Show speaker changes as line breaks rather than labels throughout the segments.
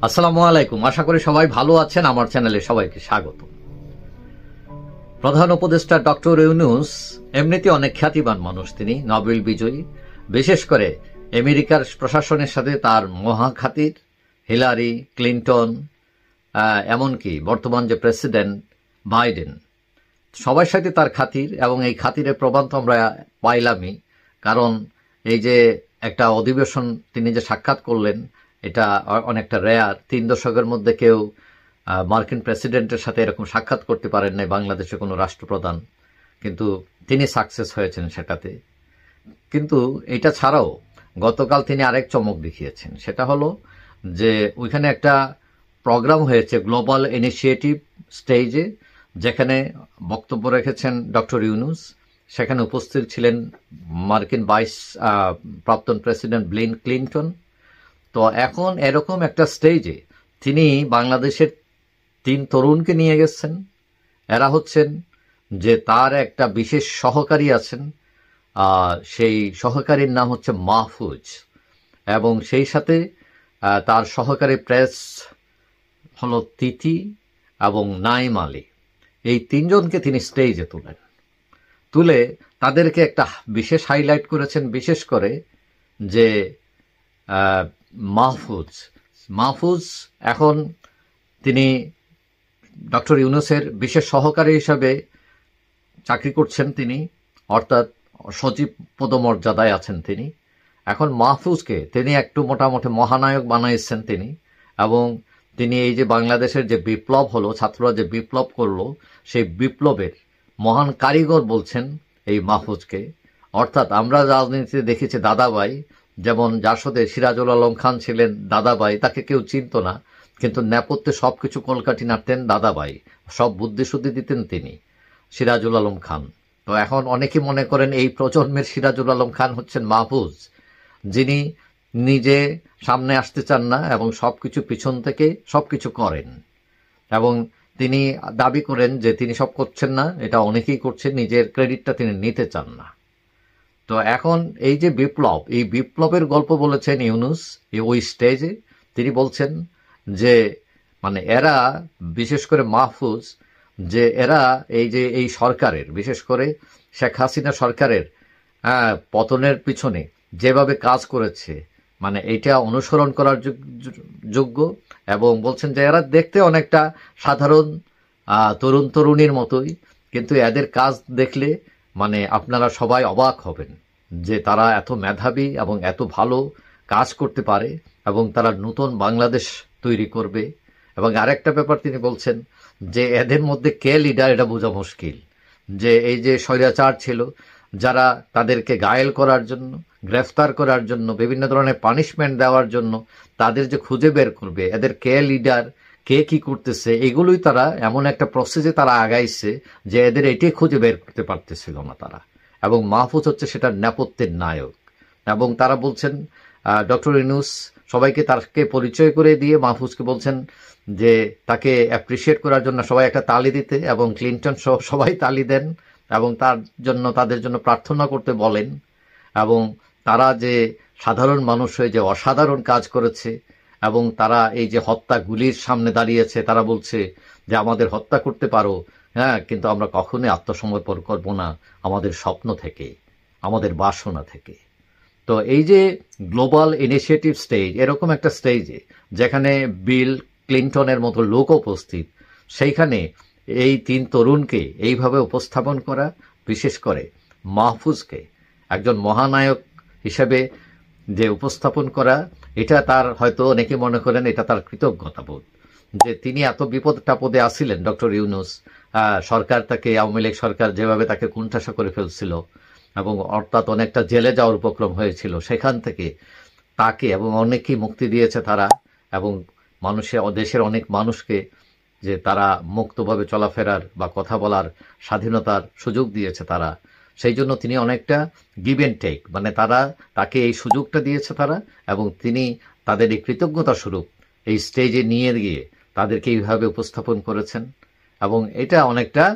আসসালামু আলাইকুম। আশা করি সবাই ভালো আছেন। আমার চ্যানেলে সবাইকে স্বাগত। প্রধান উপদেষ্টা ডক্টর ইউনূস এমনিতে অনেক খ্যাতিমান মানুষ, তিনি নোবেল বিজয়ী। বিশেষ করে আমেরিকার প্রশাসনের সাথে তার মহাখাতির, হিলারি ক্লিন্টন, এমনকি বর্তমান যে প্রেসিডেন্ট বাইডেন, সবার সাথে তার খাতির। এবং এই খাতিরের প্রমাণ তো আমরা পাইলামই, কারণ এই যে একটা অধিবেশন তিনি যে সাক্ষাৎ করলেন, এটা অনেকটা রেয়ার। 3 দশকের মধ্যে কেউ মার্কিন প্রেসিডেন্টের সাথে এরকম সাক্ষাৎ করতে পারেন নাই বাংলাদেশের কোনো রাষ্ট্রপ্রধান, কিন্তু তিনি সাকসেস হয়েছেন সেটাতে। কিন্তু এটা ছাড়াও গতকাল তিনি আরেক চমক দেখিয়েছেন, সেটা হলো যে ওইখানে একটা প্রোগ্রাম হয়েছে গ্লোবাল ইনিশিয়েটিভ স্টেজে, যেখানে বক্তব্য রেখেছেন ডক্টর ইউনূস। সেখানে উপস্থিত ছিলেন মার্কিন প্রাক্তন প্রেসিডেন্ট বিল ক্লিন্টন। তো এখন এরকম একটা স্টেজে তিনি বাংলাদেশের 3 তরুণকে নিয়ে গেছেন। এরা হচ্ছেন যে তার একটা বিশেষ সহকারী আছেন, সেই সহকারীর নাম হচ্ছে মাহফুজ, এবং সেই সাথে তার সহকারী প্রেস হলো তিথি এবং নাইম আলী। এই 3 জনকে তিনি স্টেজে তুলে তাদেরকে একটা বিশেষ হাইলাইট করেছেন, বিশেষ করে যে মাহফুজ এখন তিনি ডক্টর ইউনূসের বিশেষ সহকারী হিসাবে চাকরি করছেন, তিনি অর্থাৎ সচিব পদমর্যাদায় আছেন তিনি। এখন মাহফুজকে তিনি একটু মোটামুটি মহানায়ক বানাইছেন তিনি, এবং তিনি এই যে বাংলাদেশের যে বিপ্লব হলো, ছাত্ররা যে বিপ্লব করলো, সেই বিপ্লবের মহান কারিগর বলছেন এই মাহফুজকে। অর্থাৎ আমরা রাজনীতিতে দেখেছি দাদাভাই, যেমন জাসদে সিরাজুল আলম খান ছিলেন দাদাভাই, তাকে কেউ চিনত না, কিন্তু নেপথ্যে সবকিছু কলকাঠি নাড়তেন দাদাভাই, সব বুদ্ধিশুদ্ধি দিতেন তিনি, সিরাজুল আলম খান। তো এখন অনেকে মনে করেন এই প্রজন্মের সিরাজুল আলম খান হচ্ছেন মাহফুজ, যিনি নিজে সামনে আসতে চান না এবং সবকিছু পিছন থেকে সবকিছু করেন, এবং তিনি দাবি করেন যে তিনি সব করছেন না, এটা অনেকেই করছেন, নিজের ক্রেডিটটা তিনি নিতে চান না। তো এখন এই যে বিপ্লব, এই বিপ্লবের গল্প বলেছেন ইউনূস ওই স্টেজে। তিনি বলছেন যে মানে এরা, বিশেষ করে মাহফুজ, যে এরা এই যে এই সরকারের, বিশেষ করে শেখ হাসিনা সরকারের পতনের পিছনে যেভাবে কাজ করেছে, মানে এটা অনুসরণ করার যোগ্য। এবং বলছেন যে এরা দেখতে অনেকটা সাধারণ তরুণ তরুণীর মতোই, কিন্তু এদের কাজ দেখলে মানে আপনারা সবাই অবাক হবেন যে তারা এত মেধাবী এবং এত ভালো কাজ করতে পারে, এবং তারা নতুন বাংলাদেশ তৈরি করবে। এবং আরেকটা ব্যাপার তিনি বলছেন যে এদের মধ্যে কে লিডার এটা বোঝা মুশকিল, যে এই যে স্বৈরাচার ছিল, যারা তাদেরকে ঘায়েল করার জন্য, গ্রেফতার করার জন্য, বিভিন্ন ধরনের পানিশমেন্ট দেওয়ার জন্য তাদের যে খুঁজে বের করবে এদের কে লিডার, কে কি করতেছে, এগুলোই তারা এমন একটা প্রসেসে তারা আগাইছে যে এদের এটাই খুঁজে বের করতে পারতেছিল না তারা। এবং মাহফুজ হচ্ছে সেটার নেপথ্যের নায়ক। এবং তারা বলছেন ডক্টর ইউনূস সবাইকে তাকে পরিচয় করে দিয়ে মাহফুজকে বলছেন যে তাকে অ্যাপ্রিসিয়েট করার জন্য সবাই একটা তালি দিতে, এবং ক্লিন্টন সহ সবাই তালি দেন এবং তাদের জন্য প্রার্থনা করতে বলেন। এবং তারা যে সাধারণ মানুষ হয়ে যে অসাধারণ কাজ করেছে, এবং তারা এই যে হত্যা গুলির সামনে দাঁড়িয়েছে, তারা বলছে যে আমাদের হত্যা করতে পারো, হ্যাঁ, কিন্তু আমরা কখনোই আত্মসমর্পণ করব না, আমাদের স্বপ্ন থেকে, আমাদের বাসনা থেকে। তো এই যে গ্লোবাল ইনিশিয়েটিভ স্টেজ, এরকম একটা স্টেজে যেখানে বিল ক্লিন্টনের মতো লোক উপস্থিত, সেইখানে এই 3 তরুণকে এইভাবে উপস্থাপন করা, বিশেষ করে মাহফুজকে একজন মহানায়ক হিসেবে যে উপস্থাপন করা, এটা তার হয়তো অনেকে মনে করেন এটা তার কৃতজ্ঞতাবোধ, যে তিনি এত বিপদ টাপদে আসিলেন ডক্টর ইউনূস, সরকার তাকে, আওয়ামী লীগ সরকার যেভাবে তাকে কুণ্ঠাসা করে ফেলছিল, এবং অর্থাৎ অনেকটা জেলে যাওয়ার উপক্রম হয়েছিল, সেখান থেকে তাকে এবং অনেকেই মুক্তি দিয়েছে তারা, এবং দেশের অনেক মানুষকে যে তারা মুক্তভাবে চলাফেরার বা কথা বলার স্বাধীনতার সুযোগ দিয়েছে তারা। সেই জন্য তিনি অনেকটা গিভ অ্যান্ড টেক, মানে তাকে এই সুযোগটা দিয়েছে তারা, এবং তিনি তাদের এই কৃতজ্ঞতা স্বরূপ এই স্টেজে নিয়ে গিয়ে তাদেরকে এইভাবে উপস্থাপন করেছেন। এবং এটা অনেকটা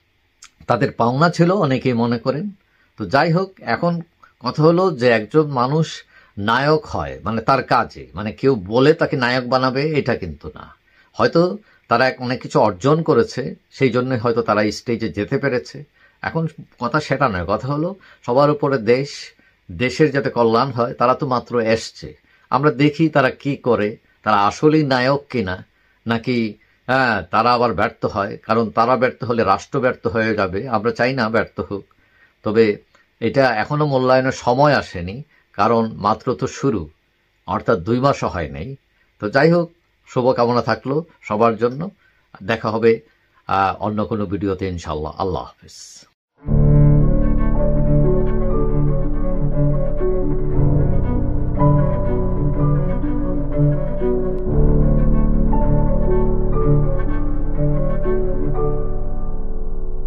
তাদের পাওনা ছিল অনেকেই মনে করেন। তো যাই হোক, এখন কথা হলো যে একজন মানুষ নায়ক হয়, মানে তার কাজে, মানে কেউ বলে তাকে নায়ক বানাবে এটা কিন্তু না। হয়তো তারা অনেক কিছু অর্জন করেছে, সেই জন্য হয়তো তারা স্টেজে যেতে পেরেছে। এখন কথা সেটা নয়, কথা হলো সবার উপরে দেশের যাতে কল্যাণ হয়। তারা তো মাত্র এসছে, আমরা দেখি তারা কি করে, তারা আসলেই নায়ক কিনা, নাকি হ্যাঁ তারা আবার ব্যর্থ হয়। কারণ তারা ব্যর্থ হলে রাষ্ট্র ব্যর্থ হয়ে যাবে, আমরা চাই না ব্যর্থ হোক। তবে এটা এখনো মূল্যায়নের সময় আসেনি, কারণ মাত্র তো শুরু, অর্থাৎ 2 মাসও হয় নাই। তো যাই হোক, শুভকামনা থাকলো সবার জন্য। দেখা হবে অন্য কোনো ভিডিওতে ইনশাল্লাহ। আল্লাহ হাফেজ।